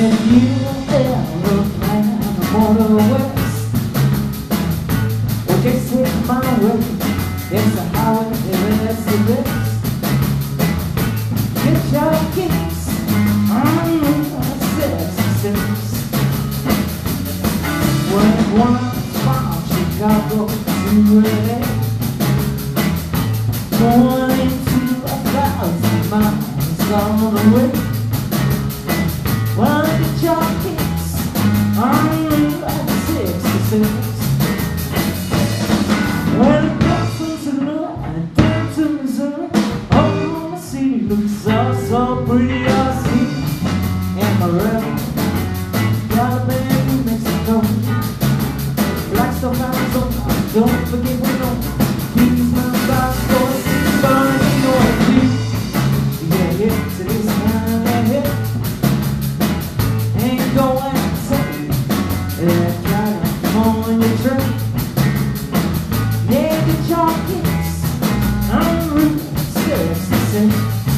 If you ever plan for the west, well, just hit my way. It's the highway, it's the best. Get your kicks on the 66. When one's from Chicago to LA, going into 1,000 miles on the way. Well, get your kicks on Route 66. When it comes from Louisville and down to Missouri, Oklahoma City looks so pretty, I see. Amarillo, Alabama, New Mexico, Blackstone, Arizona, don't forget we know. Keys, Mount Bosco, Seaburn, you know what to do. Yeah, hit to this kind of hit. Ain't going to say that California trip. Yeah, get your kicks on Route 66.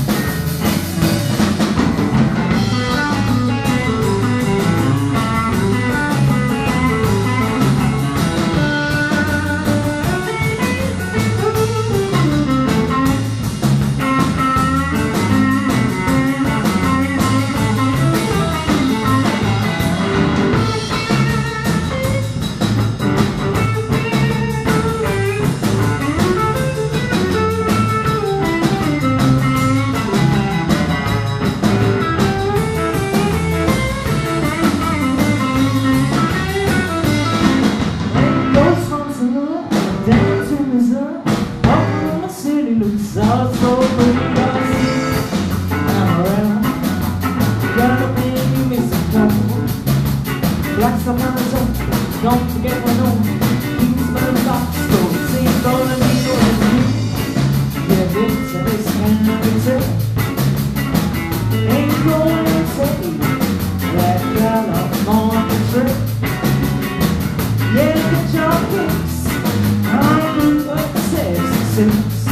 So pretty, I see. Amarillo, Alabama, New Mexico, Blackstone, Arizona, don't forget my name. Keys, Mount Bosco, Seaburn, you know what to do. Yeah, this and this kind of trip. Ain't going to say that California trip. Yeah, get your kicks on Route 66.